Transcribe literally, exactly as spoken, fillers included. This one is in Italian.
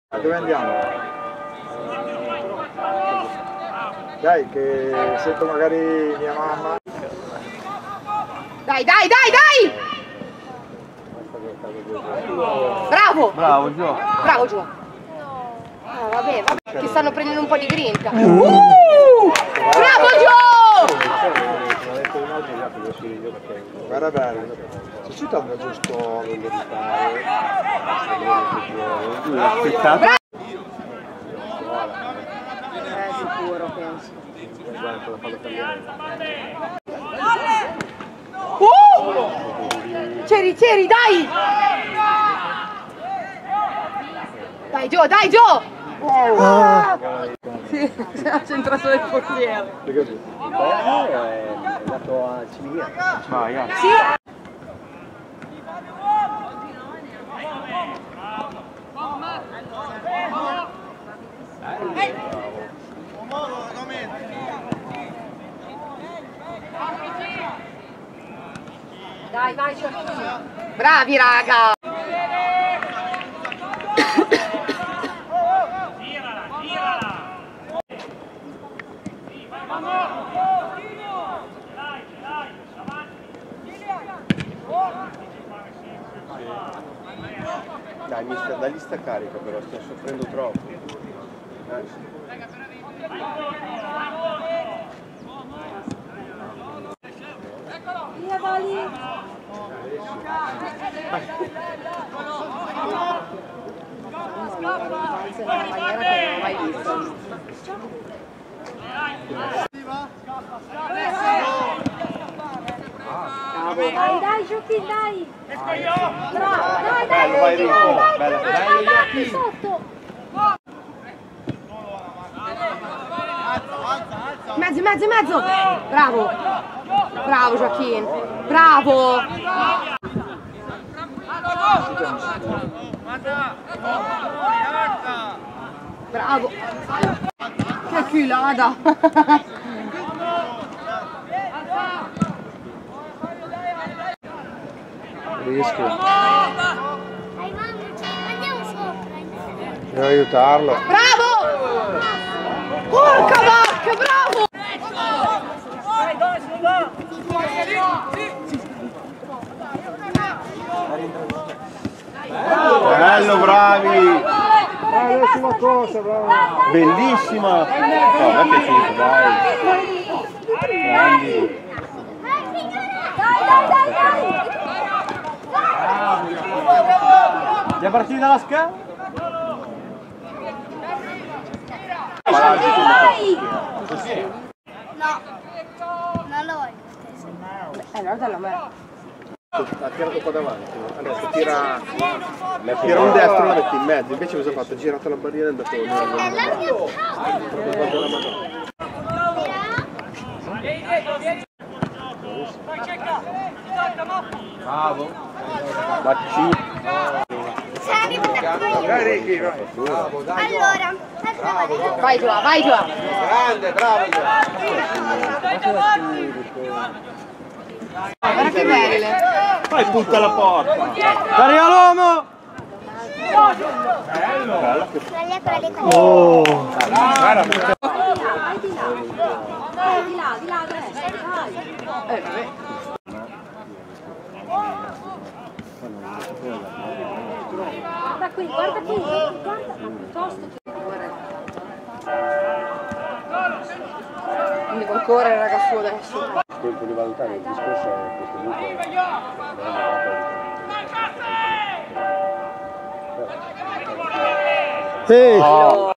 Dove andiamo? Dai, che sento magari mia mamma. Dai, dai, dai, dai! Bravo! Bravo Gio! Bravo Gio! Ah, vabbè, vabbè, che stanno prendendo un po' di grinta. Uh! Bravo Gio! Guarda bene, se ci torna giusto voglio rifare. Aspettate. Eh, sicuro, penso. Uh! Ceri, Ceri, dai! Dai Gio, dai Gio! Ah! Sì, ha centrato del portiere. Perché è andato a Ciminiera. Vai, ah. Sì! Dai, vai, bravi raga! Dai, mi sta, dagli sta carica però, sto soffrendo troppo. Eh. Via, Dali! In una maniera che non ho mai visto. Dai, dai, Giochi, dai! Bravo, dai, dai, Vai, dai, Rico. dai, Bella, dai, bella, dai, Giochi. sotto! Mezzo, mezzo, mezzo! Bravo! Bravo, Joaquin! Bravo! Bravo! Che culata! rischio. Dai mamma, andiamo sopra. Devo aiutarlo. Bravo! Porca vacca, bravo! Bello, bravi! Dai, adesso una cosa, bravo. Bellissima! No, mi è piaciuto, dai! Grandi! Dai, dai, dai, dai! Già partiti dalla scala? Dai! No, non lo voglio. Eh, allora dalla me. Ha tirato qua davanti, adesso tira, tira un destro e la metti in mezzo, invece cosa ha fatto? Ha girato la barriera e è andato È la mia proprio sbaglio la mano. Bravo! Bacci! Dai Ricky, vai. Bravo, dai. Allora, Vai Gioa, vai Gioa! Grande, bravo. Guarda che belle! Fai punta alla porta! Dario l'uomo! Bello! quella quella lì, quella Oh! Vai di là! Dai, di là, di là adesso, dai! Eh, vabbè. Guarda qui, guarda qui, guarda, ma piuttosto che... Quindi può correre raga su adesso. Quello di valutare il discorso è questo gruppo. Ehi! Oh.